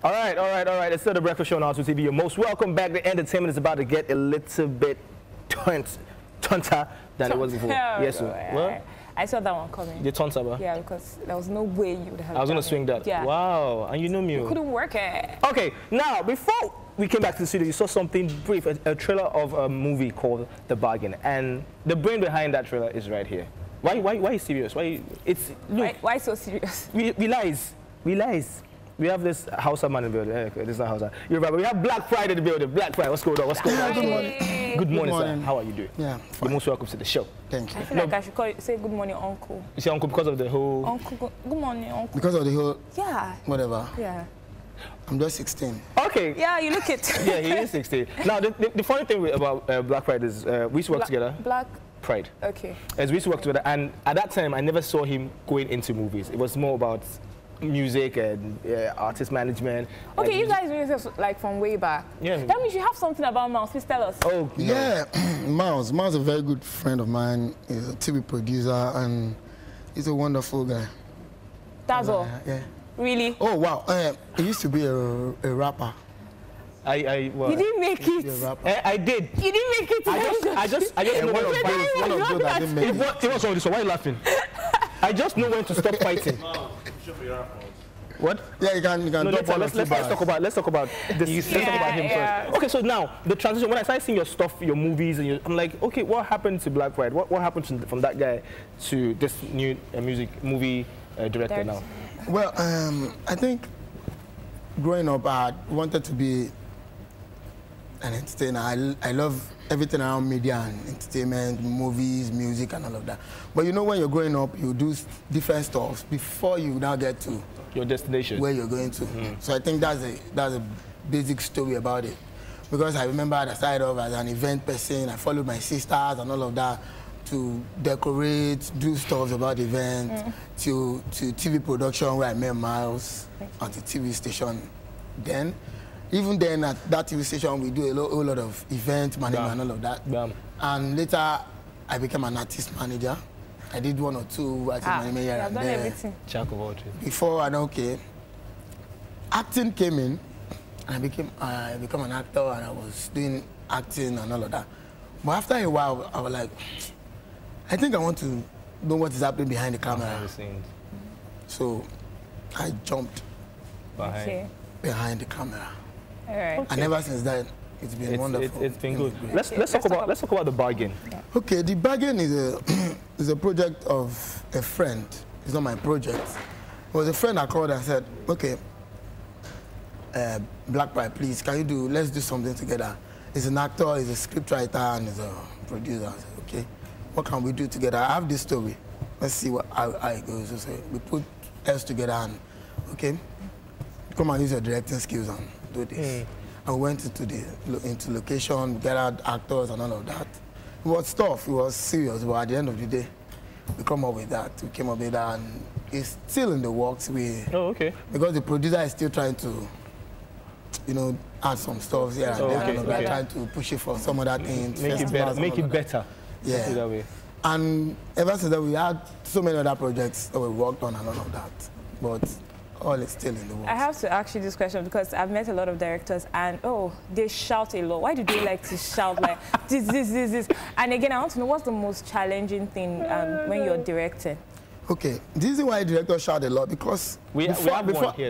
All right. It's still the Breakfast Show on R2 TV. You're most welcome back. The entertainment is about to get a little bit tunter than it was before. Yes, sir. What? I saw that one coming. The tunter, bro? Yeah, because there was no way you would have. I was going to swing that. Yeah. Wow. And you know me. You couldn't work it. Okay, now, before we came back to the studio, you saw something brief, a trailer of a movie called The Bargain. And the brain behind that trailer is right here. Why are you serious? Why so serious? We lies. We have this Hausa man in the building. This is not Hausa. You're right, but we have Black Pride in the building. Black Pride, what's going on? Good morning. Good morning, sir. How are you doing? Yeah, You're most welcome to the show. Thank you. I feel like I should say good morning, uncle. You say uncle because of the whole... Uncle, good morning, uncle. Because of the whole... Yeah. Whatever. Yeah. I'm just 16. Okay. Yeah, you look it. Yeah, he is 16. Now, the funny thing about Black Pride is we used to work together. Black Pride. Okay. As we used to work together, and at that time, I never saw him going into movies. It was more about music and artist management. Okay, you guys knew this like from way back. Yeah. That means you have something about Miles. Please tell us. Oh, no. Yeah, Miles is a very good friend of mine. He's a TV producer and he's a wonderful guy. That's all. Yeah. Really? Oh wow, he used to be a rapper. Well, you didn't make it. I did. You didn't make it. I just know one of those that didn't make it. It was all this. Why are you laughing? I just know when to stop fighting. What? Yeah, you can No, drop one let's talk about this. Let's talk about him first. Okay, so now the transition. When I started seeing your stuff, your movies, and I'm like, okay, what happened to Black Pride? What happened from that guy to this new movie director now? Well, I think growing up, I wanted to be an entertainer. I love everything around media and entertainment, movies, music, and all of that. But you know, when you're growing up, you do different stuff before you now get to your destination, where you're going to. So I think that's a basic story about it. Because I remember I started off as an event person. I followed my sisters and all of that to decorate, do stuff about events, to TV production where I met Miles at the TV station. Then, even then at that TV station, we do a whole lot of event management and all of that. And later, I became an artist manager. I did one or two artist management here and there. Everything. Jack of all trades. Before I know, okay, acting came in, and I became an actor, and I was doing acting and all of that. But after a while, I was like, I think I want to know what is happening behind the camera. Behind the scenes. So I jumped behind the camera. All right. Okay. And ever since then, it's been wonderful. It's been good. Let's talk about The Bargain. Yeah. Okay, The Bargain is a project of a friend. It's not my project. It was a friend I called and said, okay, Black Pride, please, let's do something together. He's an actor, he's a scriptwriter, and he's a producer. I said, okay, what can we do together? I have this story. Let's see how it goes. So we put us together and, okay, come and use your directing skills and do this. And we went into location, get out actors and all of that. It was tough, it was serious, but at the end of the day, we came up with that. And it's still in the works. Because the producer is still trying to, add some stuff here and there. Trying to push it for some other things. Make it better. Yeah. That way. And ever since then, we had so many other projects that we worked on and all of that. But all is still in the works. I have to ask you this question because I've met a lot of directors and, they shout a lot. Why do they like to shout like this? And again, I want to know what's the most challenging thing when you're directing? Okay, this is why directors shout a lot because before I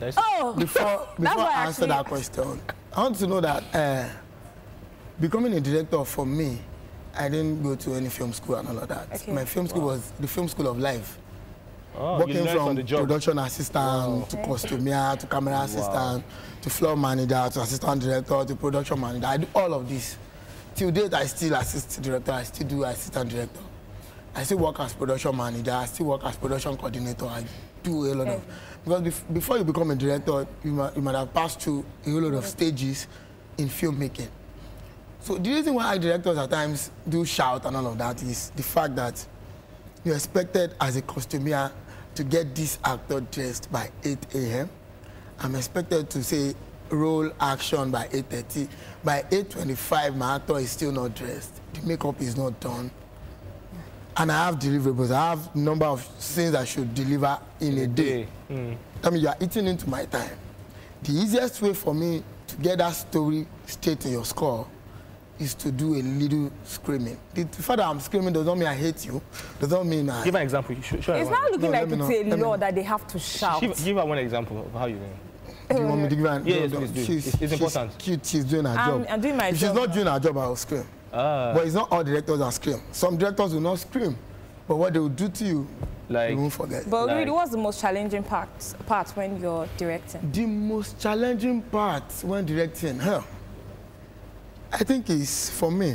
answer that question, I want to know that becoming a director for me, I didn't go to any film school and all of that. Okay. My film school was the Film School of Life. Working from production assistant to costumier to camera assistant to floor manager to assistant director to production manager. I do all of this. Till date, I still assist director. I still do assistant director. I still work as production manager. I still work as production coordinator. I do a lot of... Because before you become a director, you might have passed through a whole lot of stages in filmmaking. So the reason why directors at times do shout and all of that is the fact that you're expected as a costumier to get this actor dressed by 8 a.m. I'm expected to say roll action by 8:30. By 8:25, my actor is still not dressed. The makeup is not done. And I have deliverables. I have a number of scenes I should deliver in a day. That means you are eating into my time. the easiest way for me to get that story straight in your score is to do a little screaming. The fact that I'm screaming does not mean I hate you. Does not mean I... Give an example. Sure, it's not looking like it's a law that they have to shout. Give her one example of how you mean. Do you want me to give her? Yes, please do. It's important. She's cute. She's doing her job. I'm doing my job. If she's not doing her job, I will scream. But it's not all directors that scream. Some directors will not scream. But what they will do to you, you won't forget. But really, what's the most challenging part when you're directing? The most challenging part when directing, I think is, for me,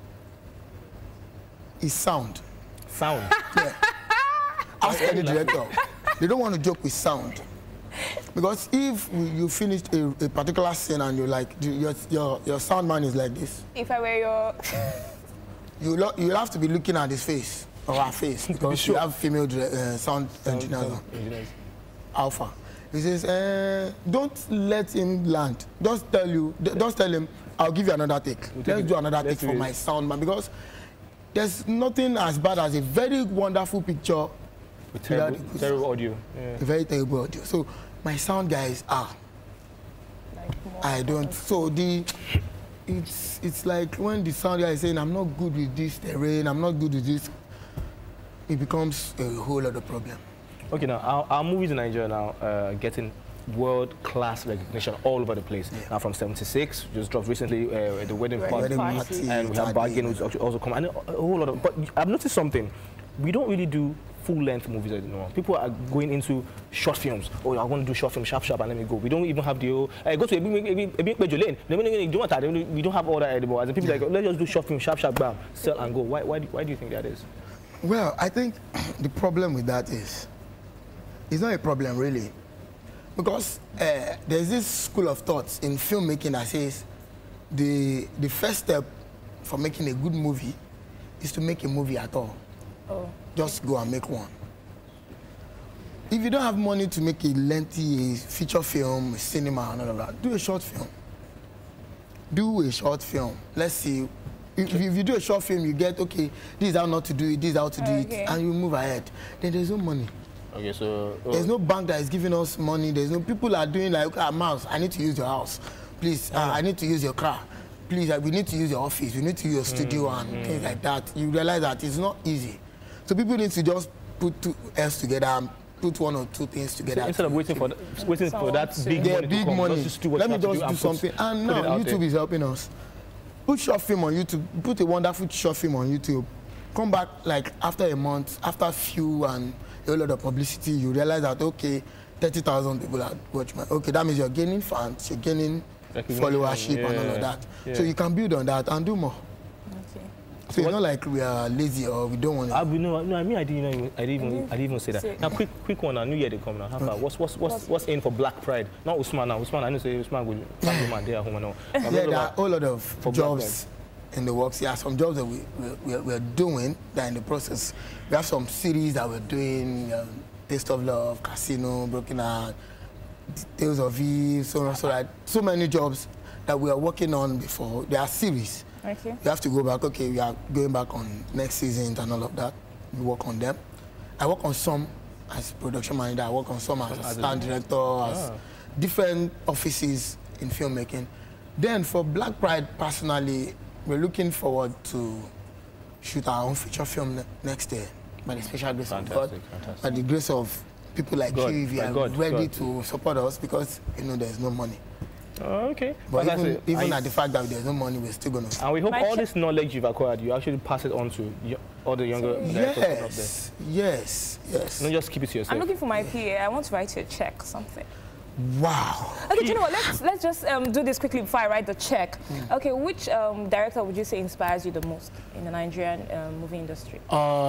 is sound. Sound? Yeah. Ask any director. They don't want to joke with sound. Because if you finished a particular scene and you're like, your sound man is like this. If I were your... You'll have to be looking at his face, or her face, because you have female sound engineers. Alpha. He says, don't let him land. Just tell him, I'll give you another take. Let's do another take for my sound man, because there's nothing as bad as a very wonderful picture with terrible audio. Yeah. A very terrible audio. So my sound guys I don't. So it's like when the sound guy is saying, I'm not good with this terrain, I'm not good with this, it becomes a whole other problem. Okay, now our movies in Nigeria now getting world-class recognition all over the place. Yeah. Now from 76, just dropped recently, the Wedding Party, and we have Bargain, which also come, and a whole lot of. But I've noticed something: we don't really do full-length movies anymore. People are going into short films. Oh, I want to do short film, sharp, and let me go. We don't even have the go to a we don't have all that anymore. As people like, let's just do short film, sharp, bam, sell and go. Why do you think that is? Well, I think the problem with that is, it's not a problem really, because there's this school of thoughts in filmmaking that says the first step for making a good movie is to make a movie at all. Oh. Just go and make one. If you don't have money to make a lengthy feature film, cinema, and all of that, do a short film. Do a short film. Let's see. If you do a short film, you get, okay, this is how not to do it, this is how to do it, and you move ahead. Then there's no money. Okay, so... There's no bank that is giving us money. There's no... People are doing like, okay, Mouse, I need to use your house. Please, I need to use your car. Please, we need to use your office. We need to use your studio and things like that. You realize that it's not easy. So people need to just put two heads together and put one or two things together. So instead of waiting for that big money, just let me just do something. And now YouTube is helping us. Put short film on YouTube. Put a wonderful short film on YouTube. Come back like after a month, after a few and a lot of publicity, you realize that, okay, 30,000 people are watching my... Okay, that means you're gaining fans, you're gaining followership and all of that. Yeah. So you can build on that and do more. Okay. So it's not like we are lazy or we don't want to... No, I mean, I didn't even say that. Now, quick one, New Year they come now. What's in for Black Pride? Not Usman now. Usman, I know say Usman will family man there at home now. Yeah, there are a whole lot of jobs in the works. Yeah, some jobs that we're doing that are in the process. We have some series that we're doing, Taste of Love, Casino, Broken Heart, Tales of Eve, so many jobs that we are working on before. There are series. Okay. You have to go back. Okay, we are going back on next season and all of that. We work on them. I work on some as production manager. I work on some as assistant director, as different offices in filmmaking. Then for Black Pride, personally, we're looking forward to shoot our own feature film next year. By the special grace of God, by the grace of people like you, if you are ready to support us, because you know there's no money. Okay. But even at the fact that there's no money, we're still going to... And we hope all this knowledge you've acquired, you actually pass it on to all the younger directors up there. Yes. Don't just keep it to yourself. I'm looking for my PA. I want to write you a check, something. Wow. Okay, do you know what? Let's just do this quickly before I write the check. Okay, which director would you say inspires you the most in the Nigerian movie industry?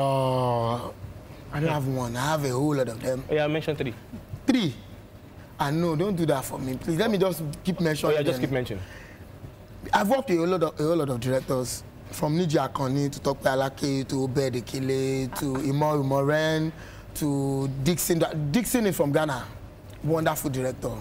I don't have one. I have a whole lot of them. Yeah, I mentioned 3. 3? No, don't do that for me. Please, let me just keep mentioning. Oh, yeah, just keep mentioning. I've worked with a whole lot of directors, from Niji Akoni to Tope Alake to Obed Ekele to Imo Umoren to Dixon. Dixon is from Ghana. Wonderful director.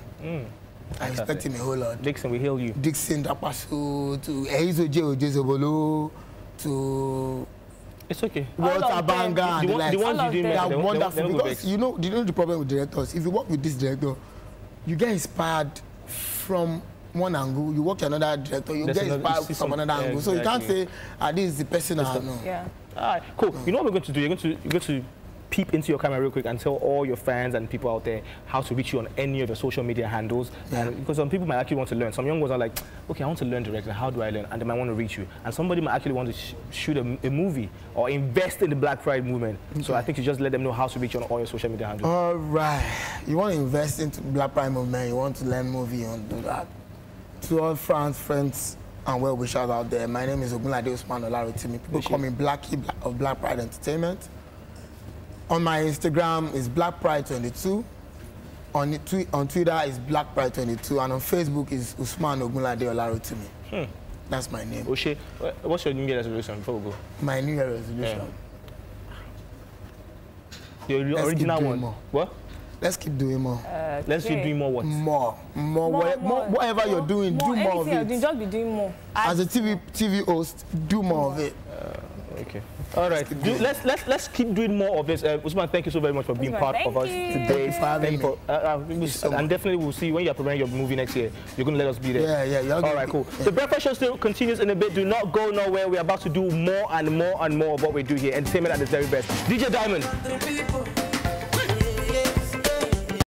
I respect him a whole lot. Dixon, we hail you. Dixon Dapasu, to Eizoje Ojezobolo, to... It's okay. Walter Banga. The ones you didn't mention, they're wonderful. Because you know the problem with directors, if you work with this director, you get inspired from one angle, you work to another director, you get inspired from another angle. So you can't say, this is the person I know. Yeah. All right, cool. You know what we're going to do? You're going to peep into your camera real quick and tell all your fans and people out there how to reach you on any of your social media handles. Yeah. And because some people might actually want to learn. Some young ones are like, okay, I want to learn directing. How do I learn? And they might want to reach you. And somebody might actually want to shoot a movie or invest in the Black Pride movement. Okay. So I think you just let them know how to reach you on all your social media handles. All right. You want to invest into Black Pride movement, you want to learn movie, you want to do that. To all friends and well-wishers out there, my name is Ogunlade Usman Olarotimi. People call me Blackie of Black Pride Entertainment. On my Instagram is Black Pride 22. On Twitter is Black Pride 22, and on Facebook is Usman Ogunlade Olarotimi. That's my name. Oshe, what's your New Year resolution before we go? My New Year resolution. The original one. More. What? Let's keep doing more. Let's keep doing more what? More. Whatever you're doing, do more of it. Just be doing more. As a TV host, do more of it. Okay. All right. Let's keep doing more of this. Usman, thank you so very much for being part of us today. Thank you for having me. And definitely we'll see when you're preparing your movie next year. You're going to let us be there. Yeah. All right, cool. Yeah. The Breakfast Show still continues in a bit. Do not go nowhere. We're about to do more and more and more of what we do here. Entertainment at its very best. DJ Diamond.